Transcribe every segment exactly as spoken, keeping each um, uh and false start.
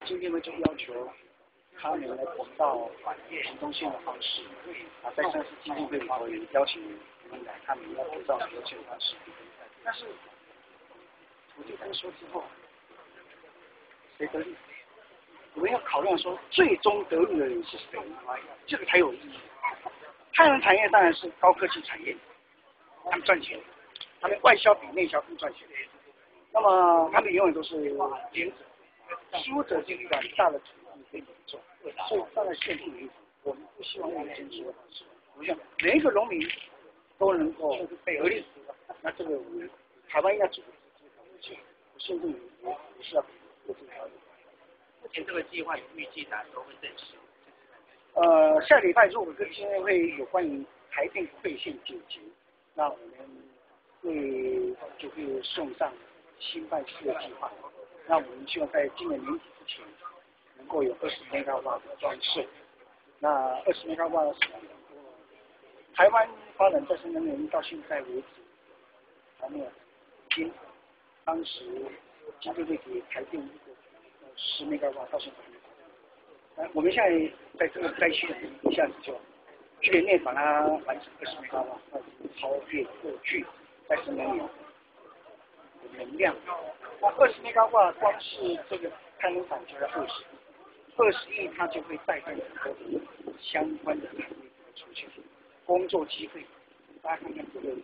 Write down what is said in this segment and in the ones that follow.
今天呢就要求他们来提到行动线的方式，啊，在三次基金会里头也邀请你们来，他们要提到行动线的方式。但是土地征收之后，谁得利？我们要考量说，最终得利的人是谁，这个才有意义。太阳产业当然是高科技产业，他们赚钱，他们外销比内销更赚钱。那么他们永远都是赢者，输者就是把大的土地给你种，所以当然限定为主。我们不希望用征收的方式，我想每一个农民都能够得利。那这个我们台湾要组织这个东西，限定为不是要不是条例。 目前这个计划有预计哪时候会正式？ 呃，下礼拜如果跟今天会有关于台电馈线紧急，那我们会就会送上新办式的计划。那我们希望在今年年底之前能够有二十千兆瓦的装设。那二十千兆瓦是台湾发展再生能源到现在为止还没有经当时经济会给台电一个十千兆瓦到现在没有。呃，我们现在在这个灾区一下子就一年内把它完成二十千兆瓦，那已经超越过去再生能源的能量。那二十千兆瓦光是这个太阳板就要二十亿，二十亿它就会带动很多相关的产业出现，工作机会。大家看看这个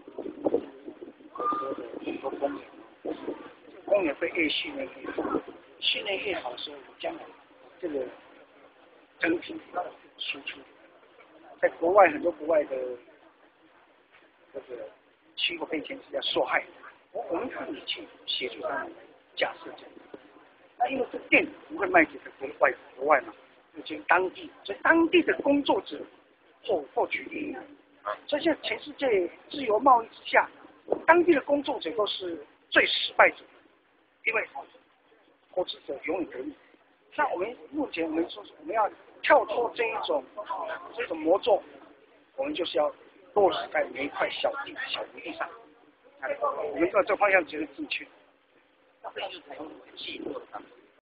很多工人，工人会越训练越好，训练越好的时候，将来这个整体输出，在国外很多国外的这个气候变迁是要受害的，我们可以去协助他们假设这样。那因为这电不会卖给国外国外嘛，就当地，所以当地的工作者获获取利益。所以现在全世界自由贸易之下，当地的工作者都是最失败者，因为投资者永远得利。那我们目前我们说我们要跳脱这一种这种魔咒，我们就是要落实在每一块小地小土地上。我们知道这方向绝对正确。 这就是采用气做的方式。